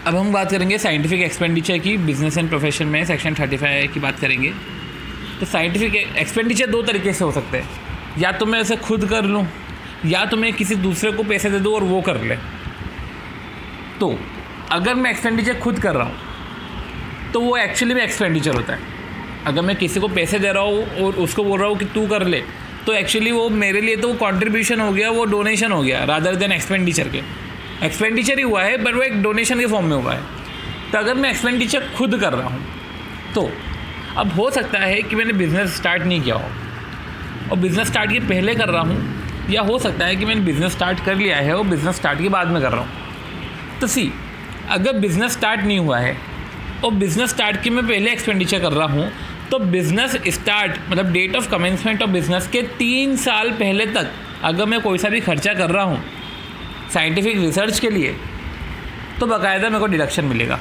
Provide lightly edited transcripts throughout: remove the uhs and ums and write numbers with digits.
अब हम बात करेंगे साइंटिफिक एक्सपेंडिचर की। बिजनेस एंड प्रोफेशन में सेक्शन 35 की बात करेंगे। तो साइंटिफिक एक्सपेंडिचर दो तरीके से हो सकते हैं, या तो मैं उसे खुद कर लूँ या तो मैं किसी दूसरे को पैसे दे दूँ और वो कर ले। तो अगर मैं एक्सपेंडिचर खुद कर रहा हूँ तो वो एक्चुअली में एक्सपेंडिचर होता है। अगर मैं किसी को पैसे दे रहा हूँ और उसको बोल रहा हूँ कि तू कर ले, तो एक्चुअली वो मेरे लिए तो वो कॉन्ट्रीब्यूशन हो गया, वो डोनेशन हो गया रादर देन एक्सपेंडिचर के। एक्सपेंडिचर ही हुआ है पर वो एक डोनेशन के फॉर्म में हुआ है। तो अगर मैं एक्सपेंडिचर खुद कर रहा हूँ तो अब हो सकता है कि मैंने बिज़नेस स्टार्ट नहीं किया हो और बिज़नेस स्टार्ट के पहले कर रहा हूँ, या हो सकता है कि मैंने बिज़नेस स्टार्ट कर लिया है और बिज़नेस स्टार्ट के बाद में कर रहा हूँ। तो सी, अगर बिज़नेस स्टार्ट नहीं हुआ है और बिज़नेस स्टार्ट के मैं पहले एक्सपेंडिचर कर रहा हूँ, तो बिज़नेस स्टार्ट मतलब date of commencement of business के 3 साल पहले तक अगर मैं कोई सा भी खर्चा कर रहा हूँ साइंटिफिक रिसर्च के लिए, तो बाकायदा मेरे को डिडक्शन मिलेगा।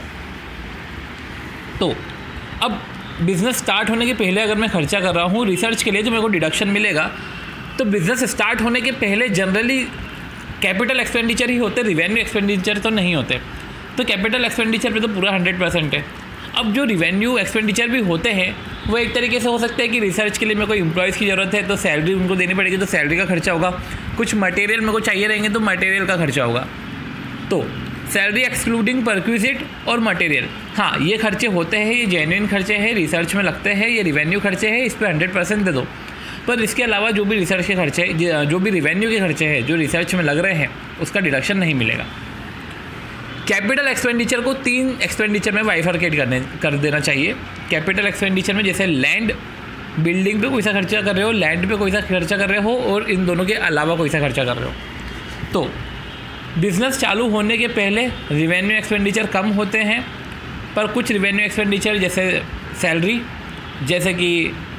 तो अब बिज़नेस स्टार्ट होने के पहले अगर मैं खर्चा कर रहा हूँ रिसर्च के लिए तो मेरे को डिडक्शन मिलेगा। तो बिज़नेस स्टार्ट होने के पहले जनरली कैपिटल एक्सपेंडिचर ही होते, रिवेन्यू एक्सपेंडिचर तो नहीं होते। तो कैपिटल एक्सपेंडिचर पे तो पूरा 100% है। अब जो रिवेन्यू एक्सपेंडिचर भी होते हैं वो एक तरीके से हो सकता है कि रिसर्च के लिए मेरे को एम्प्लॉयज़ की ज़रूरत है तो सैलरी उनको देनी पड़ेगी, तो सैलरी का खर्चा होगा। कुछ मटेरियल मेरे को चाहिए रहेंगे तो मटेरियल का खर्चा होगा। तो सैलरी एक्सक्लूडिंग परक्विजिट और मटेरियल, हाँ ये खर्चे होते हैं, ये जेन्युइन खर्चे हैं, रिसर्च में लगते हैं, ये रिवेन्यू खर्चे हैं, इस पर 100% दे दो। पर इसके अलावा जो भी रिसर्च के खर्चे, जो भी रिवेन्यू के खर्चे हैं जो रिसर्च में लग रहे हैं उसका डिडक्शन नहीं मिलेगा। कैपिटल एक्सपेंडिचर को 3 एक्सपेंडिचर में बाइफरकेट कर देना चाहिए। कैपिटल एक्सपेंडिचर में जैसे लैंड, बिल्डिंग पे कोई सा खर्चा कर रहे हो, लैंड पे कोई सा खर्चा कर रहे हो और इन दोनों के अलावा कोई सा खर्चा कर रहे हो। तो बिज़नेस चालू होने के पहले रिवेन्यू एक्सपेंडिचर कम होते हैं, पर कुछ रिवेन्यू एक्सपेंडिचर जैसे सैलरी, जैसे कि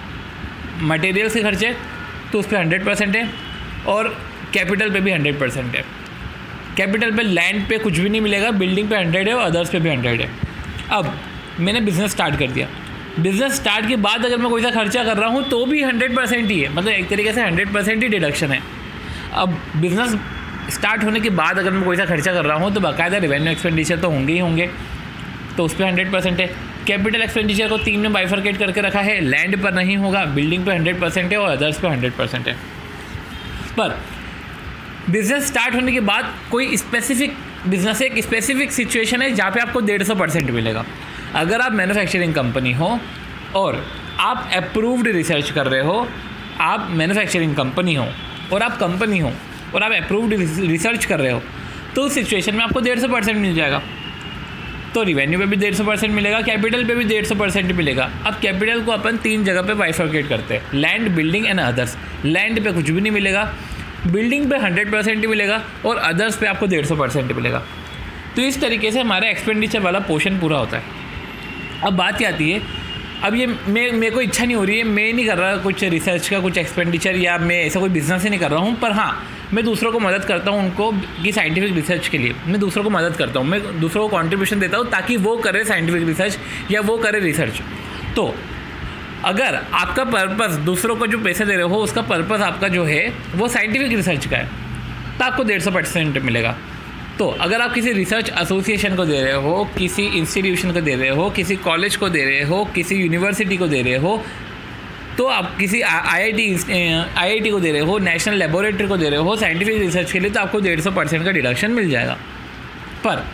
मटेरियल्स के खर्चे, तो उस पर 100% है और कैपिटल पे भी 100% है। कैपिटल पे लैंड पे कुछ भी नहीं मिलेगा, बिल्डिंग पे 100 है और अदर्स पे भी 100 है। अब मैंने बिज़नेस स्टार्ट कर दिया, बिज़नेस स्टार्ट के बाद अगर मैं कोई सा खर्चा कर रहा हूँ तो भी 100% ही है, मतलब एक तरीके से 100% ही डिडक्शन है। अब बिज़नेस स्टार्ट होने के बाद अगर मैं कोई सा खर्चा कर रहा हूँ तो बाकायदा रिवेन्यू एक्सपेंडिचर तो होंगे ही होंगे, तो उस पर 100% है। कैपिटल एक्सपेंडिचर को 3 में बाइफरकेट करके रखा है, लैंड पर नहीं होगा, बिल्डिंग पे 100% है और अदर्स पे 100% है। पर बिज़नेस स्टार्ट होने के बाद कोई स्पेसिफिक बिज़नेस, एक स्पेसिफिक सिचुएशन है जहाँ पे आपको 150% मिलेगा। अगर आप मैन्युफैक्चरिंग कंपनी हो और आप अप्रूव्ड रिसर्च कर रहे हो, आप मैन्युफैक्चरिंग कंपनी हो और आप कंपनी हो और आप अप्रूव्ड रिसर्च कर रहे हो, तो उस सिचुएशन में आपको 150% मिल जाएगा। तो रिवेन्यू पे भी 150% मिलेगा, कैपिटल पे भी 150% मिलेगा। अब कैपिटल को अपन 3 जगह पे बाइफरकेट करते हैं, land, building and others. Land पे कुछ भी नहीं मिलेगा, बिल्डिंग पे 100% ही मिलेगा और अदर्स पे आपको 150% मिलेगा। तो इस तरीके से हमारा एक्सपेंडिचर वाला पोर्शन पूरा होता है। अब बात क्या आती है, अब ये मेरे को इच्छा नहीं हो रही है, मैं नहीं कर रहा कुछ रिसर्च का कुछ एक्सपेंडिचर, या मैं ऐसा कोई बिज़नेस ही नहीं कर रहा हूँ, पर हाँ मैं दूसरों को मदद करता हूँ उनको कि साइंटिफिक रिसर्च के लिए मैं दूसरों को मदद करता हूँ, मैं दूसरों को कंट्रीब्यूशन देता हूँ ताकि वो करे साइंटिफिक रिसर्च या वो करे रिसर्च। तो अगर आपका पर्पस दूसरों को जो पैसे दे रहे हो उसका पर्पस आपका जो है वो साइंटिफिक रिसर्च का है, तो आपको 150% मिलेगा। तो अगर आप किसी रिसर्च एसोसिएशन को दे रहे हो, किसी इंस्टीट्यूशन को दे रहे हो, किसी कॉलेज को दे रहे हो, किसी यूनिवर्सिटी को दे रहे हो, तो आप किसी आईआईटी को दे रहे हो, नेशनल लेबोरेटरी को दे रहे हो साइंटिफिक रिसर्च के लिए, तो आपको 150% का डिडक्शन मिल जाएगा। पर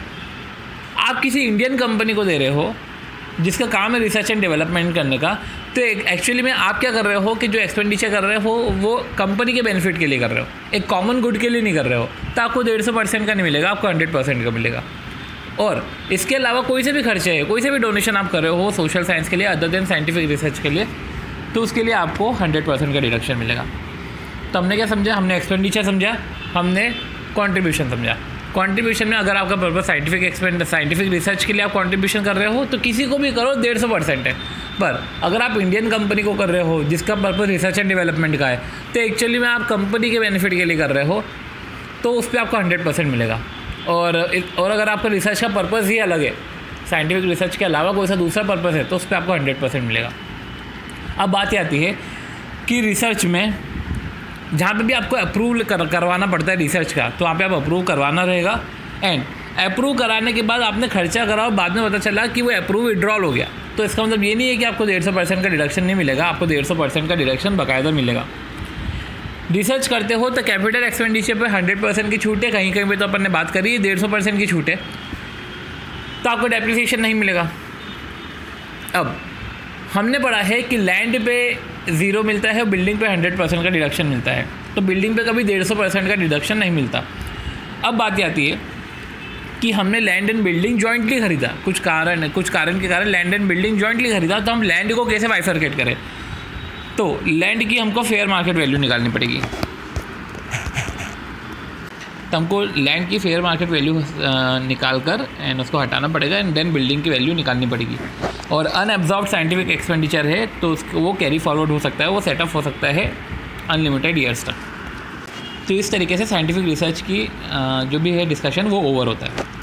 आप किसी इंडियन कंपनी को दे रहे हो जिसका काम है रिसर्च एंड डेवलपमेंट करने का, तो एक्चुअली में आप क्या कर रहे हो कि जो एक्सपेंडिचर कर रहे हो वो कंपनी के बेनिफिट के लिए कर रहे हो, एक कॉमन गुड के लिए नहीं कर रहे हो, तो आपको 150% का नहीं मिलेगा, आपको 100% का मिलेगा। और इसके अलावा कोई से भी खर्चे है, कोई से भी डोनेशन आप कर रहे हो सोशल साइंस के लिए अदर देन साइंटिफिक रिसर्च के लिए, तो उसके लिए आपको 100% का डिडक्शन मिलेगा। तो हमने क्या समझा, हमने एक्सपेंडिचर समझा, हमने कॉन्ट्रीब्यूशन समझा। कॉन्ट्रीब्यूशन में अगर आपका पर्पस साइंटिफिक रिसर्च के लिए आप कॉन्ट्रीब्यूशन कर रहे हो तो किसी को भी करो 150% है। पर अगर आप इंडियन कंपनी को कर रहे हो जिसका पर्पस रिसर्च एंड डेवलपमेंट का है, तो एक्चुअली में आप कंपनी के बेनिफिट के लिए कर रहे हो, तो उस पर आपको 100% मिलेगा। और अगर आपका रिसर्च का पर्पस ही अलग है, साइंटिफिक रिसर्च के अलावा कोई सा दूसरा पर्पस है, तो उस पर आपको 100% मिलेगा। अब बात ये आती है कि रिसर्च में जहाँ पे भी आपको अप्रूव करवाना पड़ता है रिसर्च का, तो वहाँ पे आप अप्रूव करवाना रहेगा। एंड अप्रूव कराने के बाद आपने खर्चा करा और बाद में पता चला कि वो अप्रूव विड्रॉल हो गया, तो इसका मतलब ये नहीं है कि आपको 150% का डिडक्शन नहीं मिलेगा, आपको 150% का डिडक्शन बाकायदा मिलेगा। रिसर्च करते हो तो कैपिटल एक्सपेंडिचर पे 100% की छूट है, कहीं कहीं पे तो अपन ने बात करी है 150% की छूट है, तो आपको डेप्रिसिएशन नहीं मिलेगा। अब हमने पढ़ा है कि लैंड पे 0 मिलता है और बिल्डिंग पे 100% का डिडक्शन मिलता है, तो बिल्डिंग पे कभी 150% का डिडक्शन नहीं मिलता। अब बात आती है कि हमने लैंड एंड बिल्डिंग जॉइंटली खरीदा, कुछ कारण के कारण लैंड एंड बिल्डिंग जॉइंटली खरीदा, तो हम लैंड को कैसे बाइफरकेट करें? तो लैंड की हमको फेयर मार्केट वैल्यू निकालनी पड़ेगी, तो हमको लैंड की फेयर मार्केट वैल्यू निकाल कर एंड उसको हटाना पड़ेगा एंड देन बिल्डिंग की वैल्यू निकालनी पड़ेगी। और अनएब्जॉर्ब्ड साइंटिफिक एक्सपेंडिचर है तो वो कैरी फॉरवर्ड हो सकता है, वो सेटअप हो सकता है अनलिमिटेड ईयर्स तक। तो इस तरीके से साइंटिफिक रिसर्च की जो भी है डिस्कशन वो ओवर होता है।